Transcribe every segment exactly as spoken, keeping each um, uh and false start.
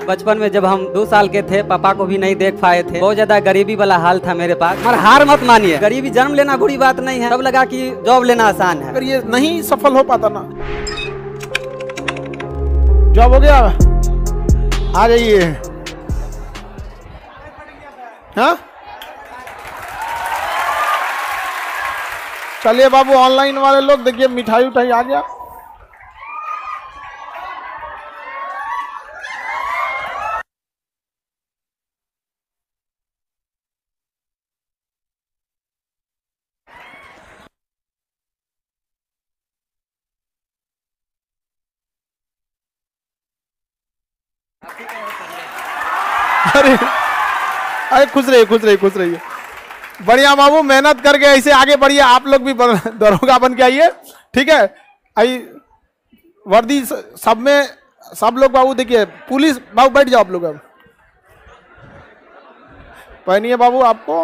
बचपन में जब हम दो साल के थे, पापा को भी नहीं देख पाए थे। बहुत ज्यादा गरीबी वाला हाल था मेरे पास। मगर हार मत मानिए, गरीबी जन्म लेना बुरी बात नहीं है। तब लगा कि जॉब लेना आसान है। अगर ये नहीं सफल हो पाता ना, जॉब हो गया, आ जाइए। हाँ चलिए बाबू, ऑनलाइन वाले लोग देखिए, मिठाई उठाई आ गया। अरे अरे खुश रहिए, खुश रहिए, खुश रहिए। बढ़िया बाबू, मेहनत करके ऐसे आगे बढ़िए। आप लोग भी दरोगा बन के आइए, ठीक है। आई वर्दी सब में, सब लोग बाबू देखिए, पुलिस बाबू बैठ जाओ आप लोग, अब पहनिए बाबू आपको।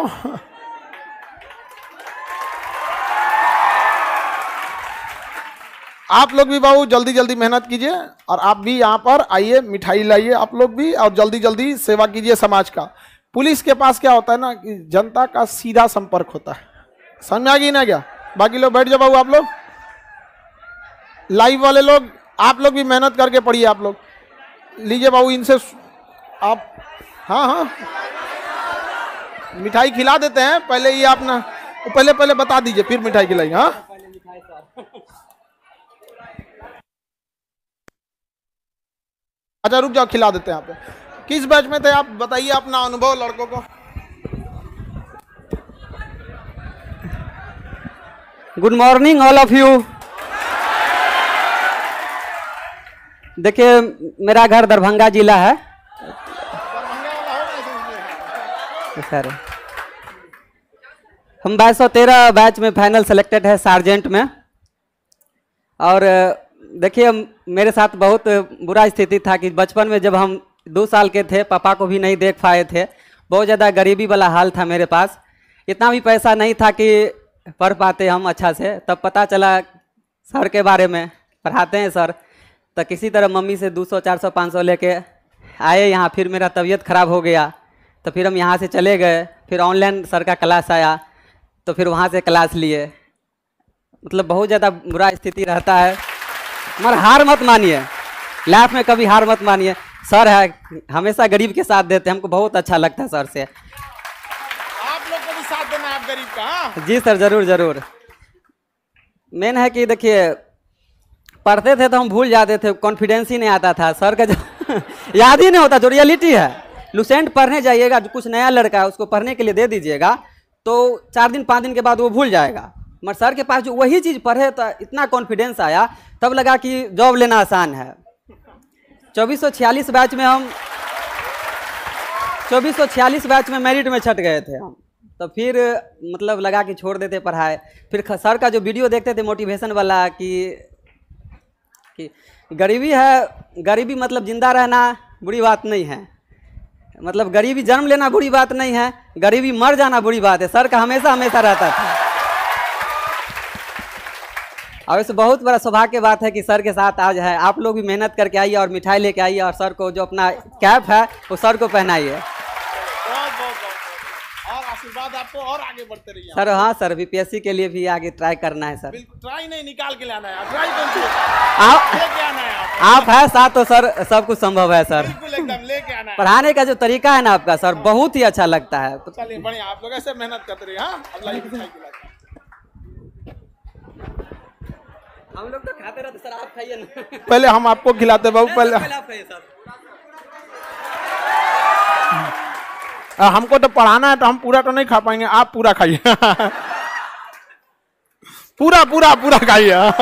आप लोग भी बाबू जल्दी जल्दी मेहनत कीजिए, और आप भी यहाँ पर आइए, मिठाई लाइए आप लोग भी, और जल्दी जल्दी सेवा कीजिए समाज का। पुलिस के पास क्या होता है ना, कि जनता का सीधा संपर्क होता है। समझ में आ गई ना क्या? बाकी लोग बैठ जाओ बाबू, आप लोग लाइव वाले लोग, आप लोग भी मेहनत करके पढ़िए। आप लोग लीजिए बाबू इनसे आप, हाँ हाँ मिठाई खिला देते हैं। पहले ये आप ना, पहले पहले बता दीजिए, फिर मिठाई खिलाइए। हाँ अच्छा रुक जाओ, खिला देते हैं। आप किस बैच में थे आप, बताइए अपना अनुभव लड़कों को। Good morning all of you. देखिए, मेरा घर दरभंगा जिला है सर। हम बाईस सौ तेरह बैच में फाइनल सेलेक्टेड है सार्जेंट में। और देखिए, मेरे साथ बहुत बुरा स्थिति था कि बचपन में जब हम दो साल के थे, पापा को भी नहीं देख पाए थे। बहुत ज़्यादा गरीबी वाला हाल था मेरे पास। इतना भी पैसा नहीं था कि पढ़ पाते हम अच्छा से। तब पता चला सर के बारे में, पढ़ाते हैं सर। तो किसी तरह मम्मी से दो सौ चार सौ पाँच सौ लेके आए यहाँ। फिर मेरा तबीयत ख़राब हो गया, तो फिर हम यहाँ से चले गए। फिर ऑनलाइन सर का क्लास आया, तो फिर वहाँ से क्लास लिए। मतलब बहुत ज़्यादा बुरा स्थिति रहता है, मगर हार मत मानिए, लाइफ में कभी हार मत मानिए। सर है, हमेशा गरीब के साथ देते हैं, हमको बहुत अच्छा लगता है सर से। आप लोग को भी साथ देना है आप गरीब का। हाँ? जी सर, जरूर जरूर। मेन है कि देखिए, पढ़ते थे तो हम भूल जाते थे, कॉन्फिडेंस ही नहीं आता था। सर का जो याद ही नहीं होता, जो रियलिटी है। लुसेंट पढ़ने जाइएगा, जो कुछ नया लड़का है उसको पढ़ने के लिए दे दीजिएगा, तो चार दिन पाँच दिन के बाद वो भूल जाएगा। मगर सर के पास जो वही चीज़ पढ़े, तो इतना कॉन्फिडेंस आया, तब लगा कि जॉब लेना आसान है। चौबीस सौ छियालीस बैच में हम चौबीस सौ छियालीस बैच में मेरिट में छट गए थे हम। तो फिर मतलब लगा कि छोड़ देते पढ़ाई। फिर सर का जो वीडियो देखते थे मोटिवेशन वाला, कि कि गरीबी है, गरीबी मतलब जिंदा रहना बुरी बात नहीं है। मतलब गरीबी जन्म लेना बुरी बात नहीं है, गरीबी मर जाना बुरी बात है। सर का हमेशा हमेशा रहता था। और इस बहुत बड़ा सौभाग्य की बात है कि सर के साथ आज है। आप लोग भी मेहनत करके आइए और मिठाई लेके आइए, और सर को जो अपना कैप है वो सर को पहनाइए। बहुत बहुत और आशीर्वाद आपको, और आगे बढ़ते रहिए सर। हाँ सर, बीपीएससी के लिए भी आगे ट्राई करना है सर। बिल्कुल, ट्राई नहीं, निकाल के लाना है। ट्राई करके आप लेके आना है। आप आप है साथ तो सर सब कुछ संभव है सर। बिल्कुल एकदम लेके आना है। पढ़ाने का जो तरीका है ना आपका सर, बहुत ही अच्छा लगता है। चलिए बढ़िया, आप लोग ऐसे मेहनत करते रहिए। हाँ, अल्लाह ही मिठाई खिलाए। हम लोग तो खाते रहते सर, आप खाइए ना। पहले हम आपको खिलाते बाबू, पहले आप खाइए सर। हमको तो पढ़ाना है, तो हम पूरा तो नहीं खा पाएंगे, आप पूरा खाइए। पूरा पूरा पूरा खाइए।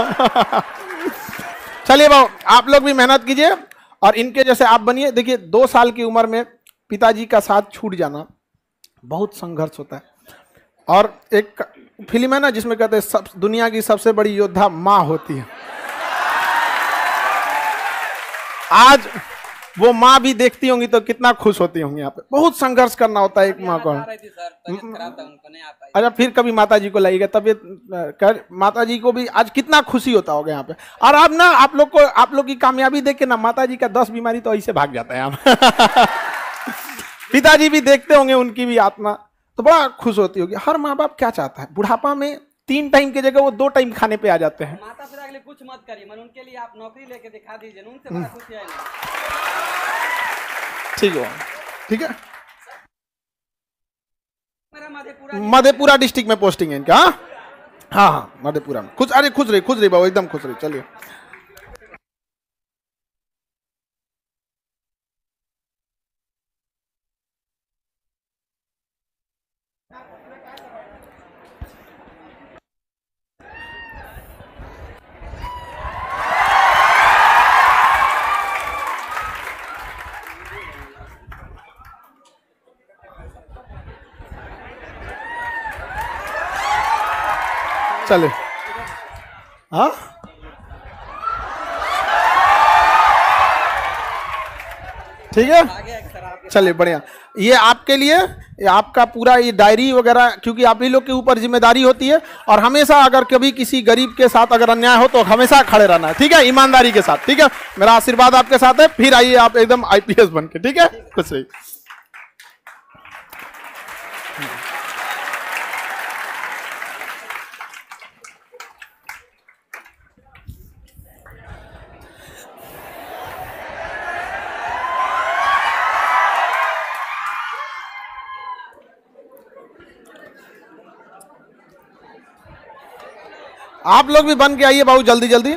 चलिए बाबू, आप लोग भी मेहनत कीजिए, और इनके जैसे आप बनिए। देखिए, दो साल की उम्र में पिताजी का साथ छूट जाना बहुत संघर्ष होता है। और एक फिल्म है ना जिसमें कहते हैं सब दुनिया की सबसे बड़ी योद्धा माँ होती है। आज वो माँ भी देखती होंगी तो कितना खुश होती होंगी। यहाँ पे बहुत संघर्ष करना होता है एक माँ को। अच्छा, फिर कभी माता जी को लाइएगा, तबियत कर माता जी को भी आज कितना खुशी होता होगा यहाँ पे। और अब ना आप लोग को, आप लोग की कामयाबी देख के ना माता जी का दस बीमारी तो ऐसे भाग जाता है यहाँ। पिताजी भी देखते होंगे, उनकी भी आत्मा तो बड़ा खुश होती होगी। हर माँ बाप क्या चाहता है, बुढ़ापा में तीन टाइम की जगह वो दो टाइम खाने पे आ जाते हैं। माता पिता के लिए कुछ मत करिए, मन उनके लिए आप नौकरी लेके दिखा दीजिए, उनसे बड़ा खुशी है। ठीक है, ठीक है। मेरा मधेपुरा मधेपुरा डिस्ट्रिक्ट में पोस्टिंग है इनका। हाँ हाँ, मधेपुरा में। खुश, अरे खुश रही, खुश रही बाबू, एकदम खुश रही। चलिए चले, हाँ ठीक है, चलिए बढ़िया। ये आपके लिए, ये आपका पूरा ये डायरी वगैरह, क्योंकि आप ही लोग के ऊपर जिम्मेदारी होती है। और हमेशा अगर कभी किसी गरीब के साथ अगर अन्याय हो तो हमेशा खड़े रहना है, ठीक है, ईमानदारी के साथ, ठीक है। मेरा आशीर्वाद आपके साथ है। फिर आइए आप एकदम आईपीएस बन के, ठीक है, खुश रहिए। आप लोग भी बन के आइए बाबू, जल्दी जल्दी।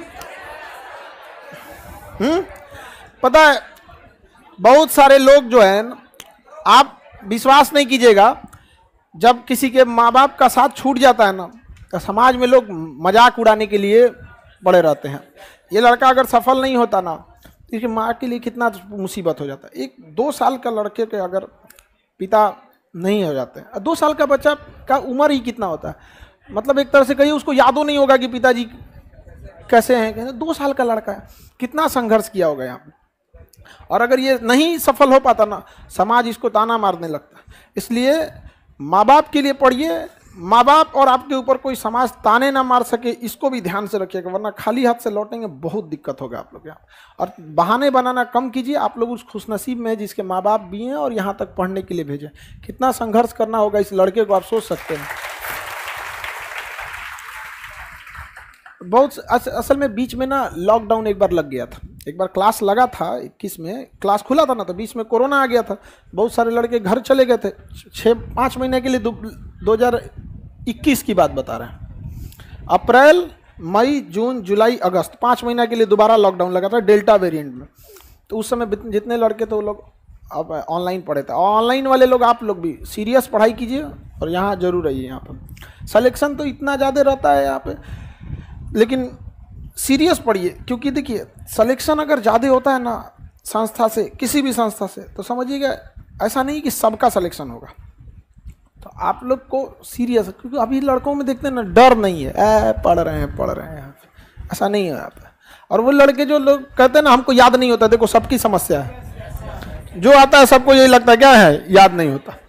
हम्म पता है बहुत सारे लोग जो हैं, आप विश्वास नहीं कीजिएगा, जब किसी के माँ बाप का साथ छूट जाता है ना, तो समाज में लोग मजाक उड़ाने के लिए पड़े रहते हैं। ये लड़का अगर सफल नहीं होता ना, तो इसकी माँ के लिए कितना मुसीबत हो जाता है। एक दो साल का लड़के के अगर पिता नहीं हो जाते हैं, दो साल का बच्चा का उम्र ही कितना होता है, मतलब एक तरह से कहिए उसको यादों नहीं होगा कि पिताजी कैसे हैं। दो साल का लड़का है, कितना संघर्ष किया होगा यहाँ पे। और अगर ये नहीं सफल हो पाता ना, समाज इसको ताना मारने लगता है। इसलिए माँ बाप के लिए पढ़िए, माँ बाप और आपके ऊपर कोई समाज ताने ना मार सके, इसको भी ध्यान से रखिएगा, वरना खाली हाथ से लौटेंगे बहुत दिक्कत होगा आप लोग यहाँ। और बहाने बनाना कम कीजिए। आप लोग उस खुशनसीब में जिसके माँ बाप भी हैं और यहाँ तक पढ़ने के लिए भेजें। कितना संघर्ष करना होगा इस लड़के को, आप सोच सकते हैं। बहुत अस, असल में बीच में ना लॉकडाउन एक बार लग गया था, एक बार क्लास लगा था इक्कीस में, क्लास खुला था ना, तो बीच में कोरोना आ गया था। बहुत सारे लड़के घर चले गए थे, छः पाँच महीने के लिए। दो हज़ार इक्कीस की बात बता रहे हैं। अप्रैल, मई, जून, जुलाई, अगस्त, पाँच महीने के लिए दोबारा लॉकडाउन लगा था डेल्टा वेरिएंट में। तो उस समय जितने लड़के थे वो लोग अब ऑनलाइन पढ़े थे। ऑनलाइन वाले लोग, आप लोग भी सीरियस पढ़ाई कीजिए और यहाँ जरूर आइए। यहाँ पर सिलेक्शन तो इतना ज़्यादा रहता है यहाँ पे, लेकिन सीरियस पढ़िए। क्योंकि देखिए सिलेक्शन अगर ज़्यादा होता है ना संस्था से, किसी भी संस्था से, तो समझिएगा ऐसा नहीं कि सबका सिलेक्शन होगा। तो आप लोग को सीरियस, क्योंकि अभी लड़कों में देखते हैं ना, डर नहीं है, ए पढ़ रहे हैं पढ़ रहे हैं, ऐसा नहीं है यहाँ पे। और वो लड़के जो लोग कहते हैं ना हमको याद नहीं होता, देखो सबकी समस्या है, जो आता है सबको यही लगता है क्या है, याद नहीं होता।